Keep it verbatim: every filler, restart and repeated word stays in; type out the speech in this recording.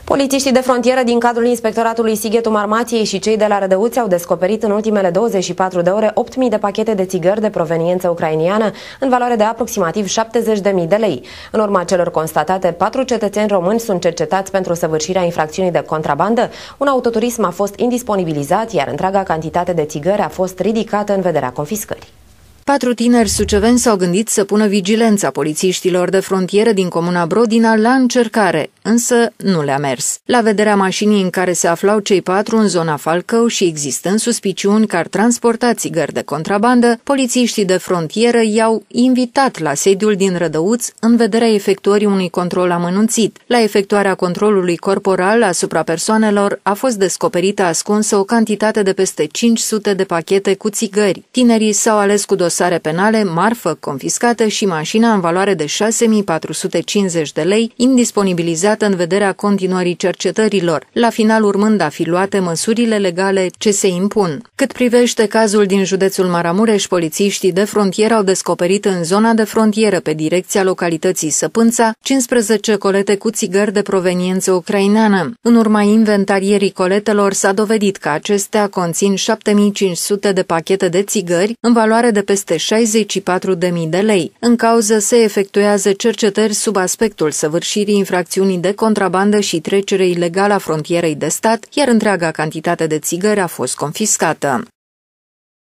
Polițiștii de frontieră din cadrul Inspectoratului Sighetul Marmației și cei de la Rădăuți au descoperit în ultimele douăzeci și patru de ore opt mii de pachete de țigări de proveniență ucrainiană în valoare de aproximativ șaptezeci de mii de lei. În urma celor constatate, patru cetățeni români sunt cercetați pentru săvârșirea infracțiunii de contrabandă. Un autoturism a fost indisponibilizat, iar întreaga cantitate de țigări a fost ridicată în vederea confiscării. Patru tineri suceveni s-au gândit să pună vigilența polițiștilor de frontieră din comuna Brodina la încercare, însă nu le-a mers. La vederea mașinii în care se aflau cei patru în zona Falcău și existând suspiciuni că ar transporta țigări de contrabandă, polițiștii de frontieră i-au invitat la sediul din Rădăuți în vederea efectuării unui control amănunțit. La efectuarea controlului corporal asupra persoanelor a fost descoperită ascunsă o cantitate de peste cinci sute de pachete cu țigări. Tinerii s-au ales cu dosare penale, marfă confiscată și mașina în valoare de șase mii patru sute cincizeci de lei, indisponibilizată în vederea continuării cercetărilor, la final urmând a fi luate măsurile legale ce se impun. Cât privește cazul din județul Maramureș, polițiștii de frontieră au descoperit în zona de frontieră, pe direcția localității Săpânța, cincisprezece colete cu țigări de proveniență ucraineană. În urma inventarierii coletelor s-a dovedit că acestea conțin șapte mii cinci sute de pachete de țigări în valoare de peste șaizeci și patru de mii de lei. În cauză se efectuează cercetări sub aspectul săvârșirii infracțiunii de contrabandă și trecere ilegală a frontierei de stat, iar întreaga cantitate de țigări a fost confiscată.